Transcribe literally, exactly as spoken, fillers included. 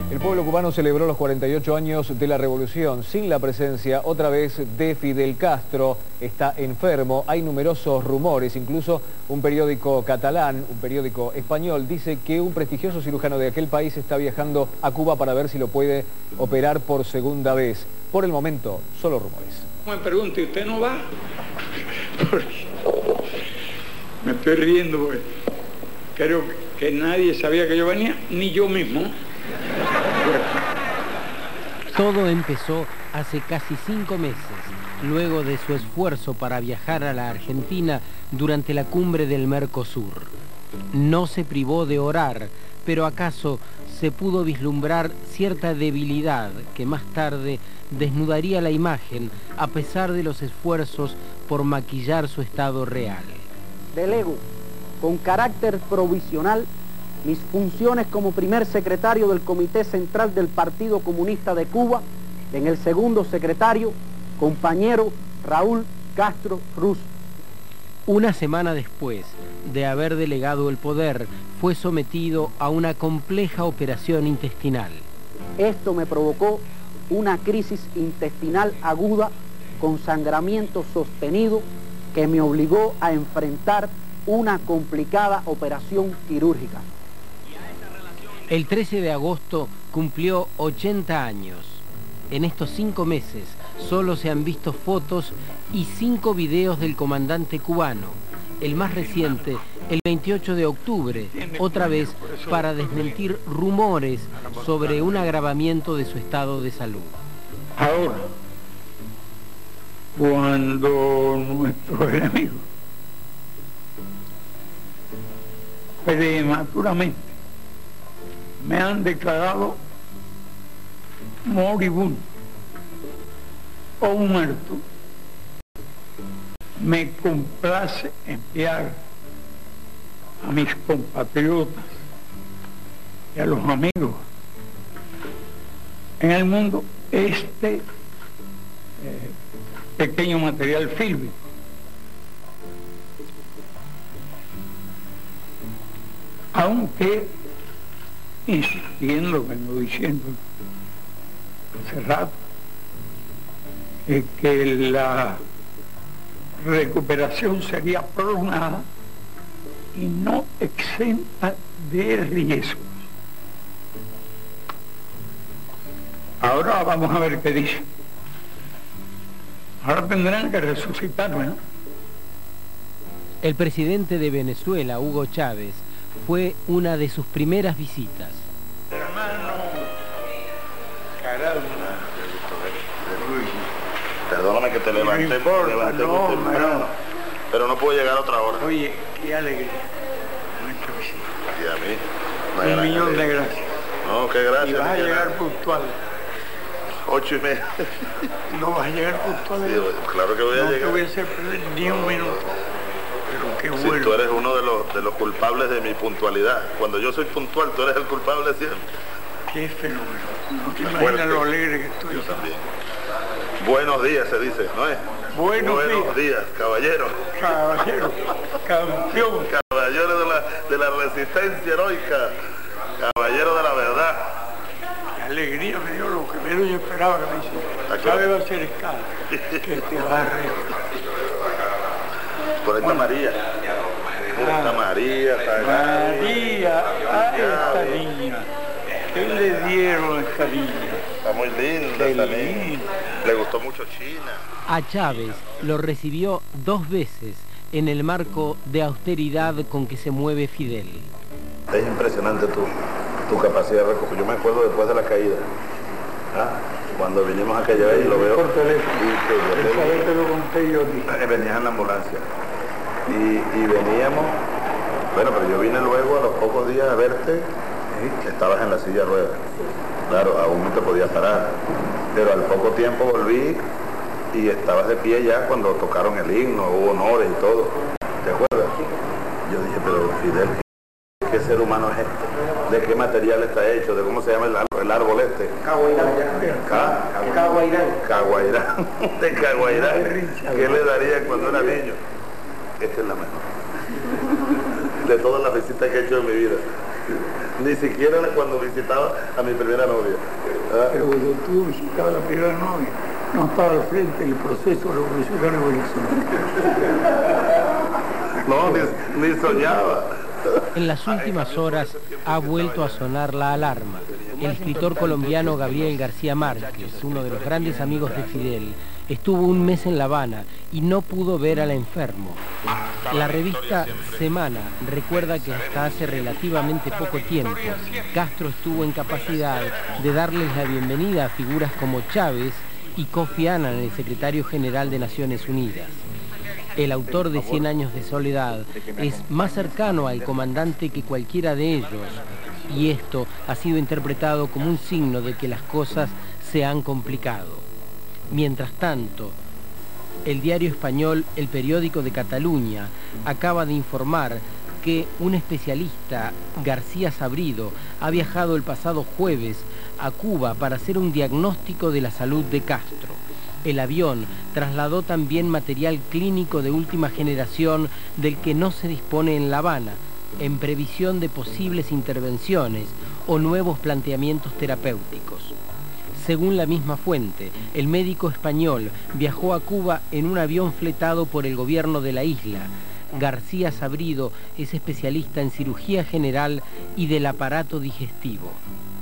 El pueblo cubano celebró los cuarenta y ocho años de la revolución sin la presencia otra vez de Fidel Castro. Está enfermo, hay numerosos rumores, incluso un periódico catalán, un periódico español, dice que un prestigioso cirujano de aquel país está viajando a Cuba para ver si lo puede operar por segunda vez. Por el momento, solo rumores. Me pregunto, ¿y usted no va? Me estoy riendo porque creo que nadie sabía que yo venía, ni yo mismo. Todo empezó hace casi cinco meses, luego de su esfuerzo para viajar a la Argentina durante la cumbre del Mercosur. No se privó de orar, pero acaso se pudo vislumbrar cierta debilidad que más tarde desnudaría la imagen a pesar de los esfuerzos por maquillar su estado real. Delego, con carácter provisional, mis funciones como primer secretario del Comité Central del Partido Comunista de Cuba, en el segundo secretario, compañero Raúl Castro Ruz. Una semana después de haber delegado el poder, fue sometido a una compleja operación intestinal. Esto me provocó una crisis intestinal aguda con sangramiento sostenido que me obligó a enfrentar una complicada operación quirúrgica. El trece de agosto cumplió ochenta años. En estos cinco meses solo se han visto fotos y cinco videos del comandante cubano. El más reciente, el veintiocho de octubre, otra vez para desmentir rumores sobre un agravamiento de su estado de salud. Ahora, cuando nuestros enemigos prematuramente me han declarado moribundo o muerto, me complace enviar a mis compatriotas y a los amigos en el mundo este eh, pequeño material fílmico. Aunque insistiendo, vengo diciendo hace rato, eh, que la recuperación sería prolongada y no exenta de riesgos. Ahora vamos a ver qué dice. Ahora tendrán que resucitarme, ¿no? El presidente de Venezuela, Hugo Chávez, fue una de sus primeras visitas. Hermano, caramba. Perdóname que te levanté, no importa, levanté no, muy temprano, no. pero no puedo llegar a otra hora. Oye, qué alegría. Nuestra visita. Y a mí. Un gran millón alegría. de gracias. No, qué gracias. Y vas a ni que llegar nada. puntual. Ocho y media. No vas a llegar puntual. Sí, claro que voy a no llegar. No te voy a hacer perder ni un minuto. Pero qué Si bueno. tú eres uno de los, de los culpables de mi puntualidad. Cuando yo soy puntual, tú eres el culpable siempre. Qué fenómeno. No te Fuerte. imaginas lo alegre que estoy. Yo también. Buenos días, se dice, ¿no es? Buenos, Buenos días. días, caballero. Caballero, campeón. Caballero de la, de la resistencia heroica. Caballero de la verdad. Qué alegría me dio lo que menos yo esperaba que me hiciera. Claro. ¿Sabe? Va a ser escala. Que te va a reír. Por ahí está María. Por ahí está María. Está María, a esta niña. ¿Qué le dieron a esta niña? Está muy linda Qué esta niña. linda. Le gustó mucho China. A Chávez lo recibió dos veces en el marco de austeridad con que se mueve Fidel. Es impresionante tu, tu capacidad de recuperación. Yo me acuerdo después de la caída. ¿Ah? Cuando vinimos aquella vez y lo veo. Por teléfono. Y que yo Esa te- vez te lo conté yo a ti. Eh, Venías en la ambulancia y, y veníamos, bueno, pero yo vine luego a los pocos días a verte, estabas en la silla de ruedas, claro, aún no te podías parar, pero al poco tiempo volví y estabas de pie ya cuando tocaron el himno, hubo honores y todo, ¿te acuerdas? Yo dije, pero Fidel, ¿qué ser humano es este? ¿De qué material está hecho? ¿De cómo se llama el árbol, el árbol este? Caguairán. Ca- Caguairán. Caguairán, de Caguairán. ¿Qué le daría cuando era niño? Esta es la mejor. De todas las visitas que he hecho en mi vida. Ni siquiera cuando visitaba a mi primera novia. ¿Ah? Pero cuando tú visitabas a la primera novia, no estaba al frente del proceso revolucionario venezolano. No, ni, ni soñaba. En las últimas horas ha vuelto a sonar la alarma. El escritor colombiano Gabriel García Márquez, uno de los grandes amigos de Fidel, estuvo un mes en La Habana y no pudo ver al enfermo. La revista Semana recuerda que hasta hace relativamente poco tiempo Castro estuvo en capacidad de darles la bienvenida a figuras como Chávez y Kofi Annan, el secretario general de Naciones Unidas. El autor de Cien años de soledad es más cercano al comandante que cualquiera de ellos, y esto ha sido interpretado como un signo de que las cosas se han complicado. Mientras tanto, el diario español El Periódico de Cataluña acaba de informar que un especialista, García Sabrido, ha viajado el pasado jueves a Cuba para hacer un diagnóstico de la salud de Castro. El avión trasladó también material clínico de última generación del que no se dispone en La Habana, en previsión de posibles intervenciones o nuevos planteamientos terapéuticos. Según la misma fuente, el médico español viajó a Cuba en un avión fletado por el gobierno de la isla. García Sabrido es especialista en cirugía general y del aparato digestivo.